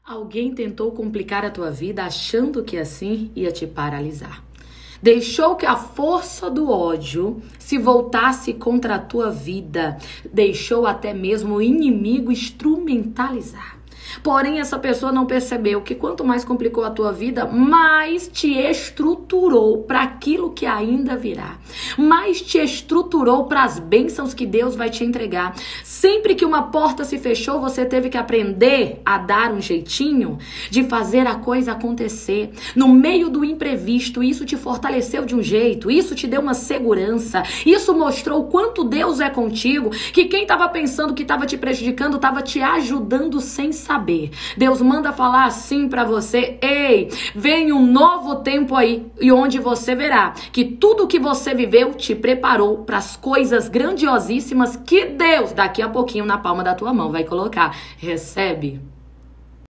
Alguém tentou complicar a tua vida achando que assim ia te paralisar. Deixou que a força do ódio se voltasse contra a tua vida. Deixou até mesmo o inimigo instrumentalizar. Porém, essa pessoa não percebeu que quanto mais complicou a tua vida, mais te estruturou para aquilo que ainda virá. Mais te estruturou para as bênçãos que Deus vai te entregar. Sempre que uma porta se fechou, você teve que aprender a dar um jeitinho de fazer a coisa acontecer. No meio do imprevisto, isso te fortaleceu de um jeito, isso te deu uma segurança, isso mostrou o quanto Deus é contigo, que quem estava pensando que estava te prejudicando, estava te ajudando sem saber. Deus manda falar assim pra você: ei, vem um novo tempo aí, e onde você verá que tudo que você viveu te preparou para as coisas grandiosíssimas que Deus daqui a pouquinho na palma da tua mão vai colocar. Recebe.